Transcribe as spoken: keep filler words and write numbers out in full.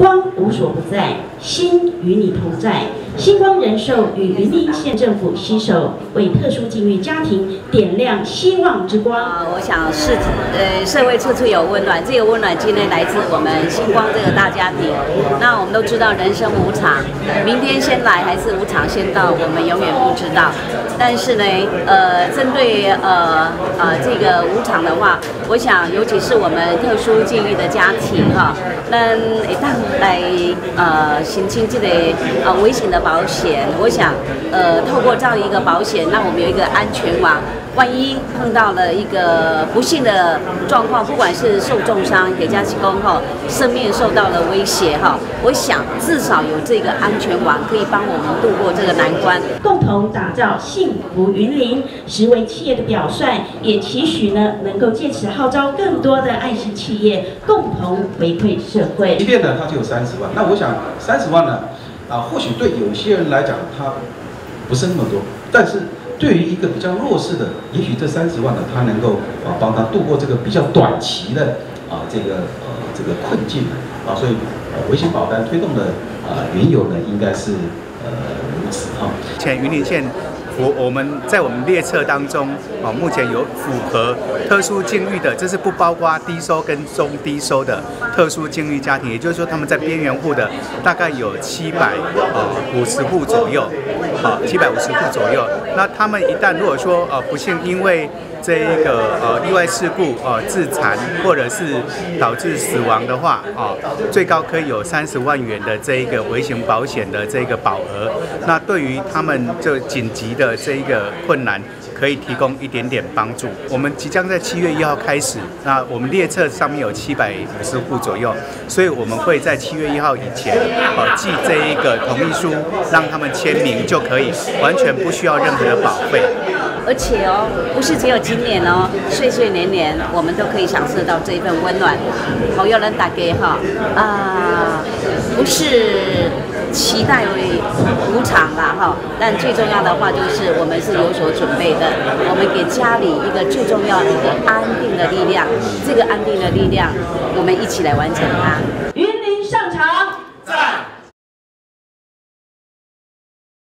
光无所不在，心与你同在。星光人寿与云林县政府携手，为特殊境遇家庭点亮希望之光。 啊，我想是呃，社会处处有温暖，这个温暖今天来自我们星光这个大家庭。那我们都知道人生无常，明天先来还是无常先到，我们永远不知道。但是呢，呃，针对呃呃这个无常的话，我想尤其是我们特殊境遇的家庭哈，那一旦来呃申请这个呃危险的保险，我想呃透过这样一个保险，让我们有一个安全网。万一碰到了一个不幸的状况，不管是受重伤，给加起工后生命受到了威胁哈，我想至少有这个安全网可以帮我们度过这个难关， 共同打造幸福云林，实为企业的表率，也期许呢能够借此号召更多的爱心企业共同回馈社会。 即便呢，它就有三十万，那我想三十万呢，啊，或许对有些人来讲，它不是那么多，但是。对于一个比较弱势的，也许这三十万呢，他能够啊帮他度过这个比较短期的啊这个呃这个困境啊，所以呃危险保单推动的啊缘由呢，应该是呃如此哈。 前云林县。我我们在我们列册当中，啊，目前有符合特殊境遇的，这是不包括低收跟中低收的特殊境遇家庭，也就是说他们在边缘户的大概有七百呃五十户左右，啊七百五十户左右。那他们一旦如果说呃不幸因为这一个呃意外事故呃致残或者是导致死亡的话，啊，最高可以有三十万元的这一个危险保险的这个保额。那对于他们这紧急的这一个困难，可以提供一点点帮助。我们即将在七月一号开始，那我们列册上面有七百五十户左右，所以我们会在七月一号以前，呃，寄这一个同意书，让他们签名就可以，完全不需要任何的保费。 而且哦，不是只有今年哦，岁岁年年我们都可以享受到这一份温暖。好，有人打给哈啊，不是期待为无常啦哈，但最重要的话就是我们是有所准备的，我们给家里一个最重要的一个安定的力量，这个安定的力量，我们一起来完成它。